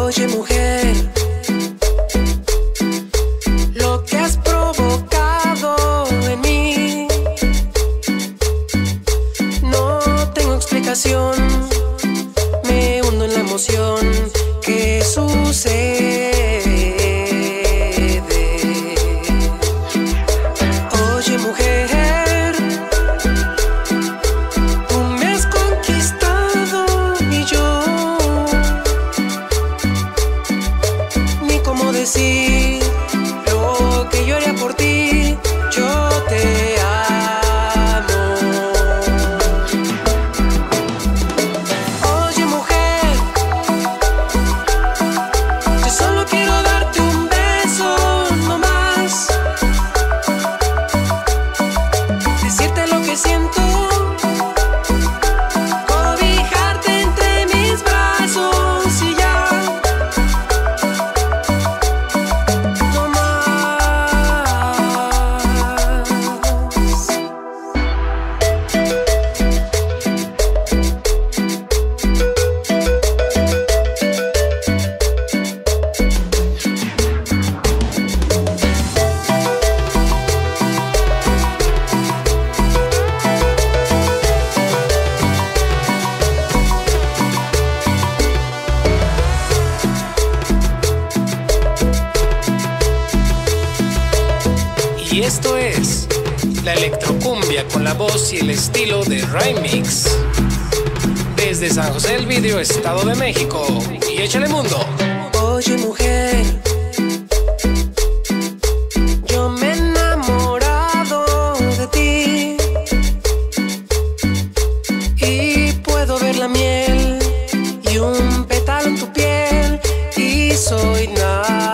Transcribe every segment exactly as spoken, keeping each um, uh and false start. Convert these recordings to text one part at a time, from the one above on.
Oye, mujer, lo que has provocado en mí, no tengo explicación. Me hundo en la emoción que sucede. Oye, mujer, tú me has conquistado y yo ni cómo decir lo que yo haría por ti. Yo te amo. Oye, mujer, yo solo quiero darte un beso, no más. Decirte lo que siento, cobijarte entre mis brazos y ya. No más. Y esto es la electrocumbia con la voz y el estilo de Remix. Desde San José del Vidrio, Estado de México. Y échale mundo. Oye, mujer, yo me he enamorado de ti y puedo ver la miel y un pétalo en tu piel y soy nada.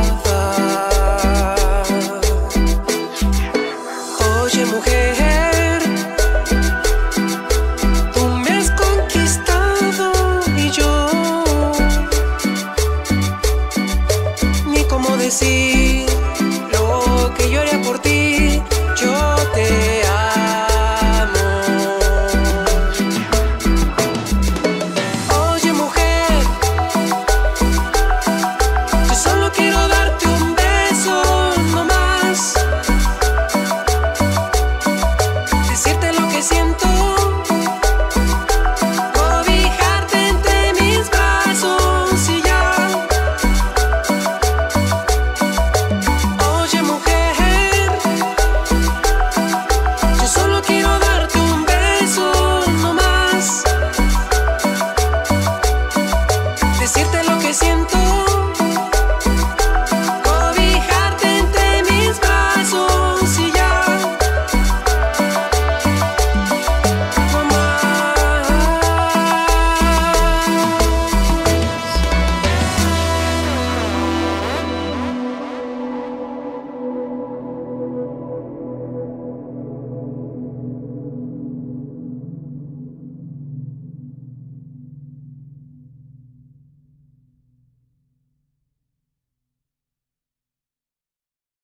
Oye, mujer, tú me has conquistado y yo ni cómo decir lo que yo haría por ti. Yo te amo. Oye, mujer, yo solo quiero darte un beso, no más. Decirte lo que siento, cobijarte entre mis brazos y ya. Oye, mujer, yo solo quiero darte un beso, no más. Decirte lo que siento,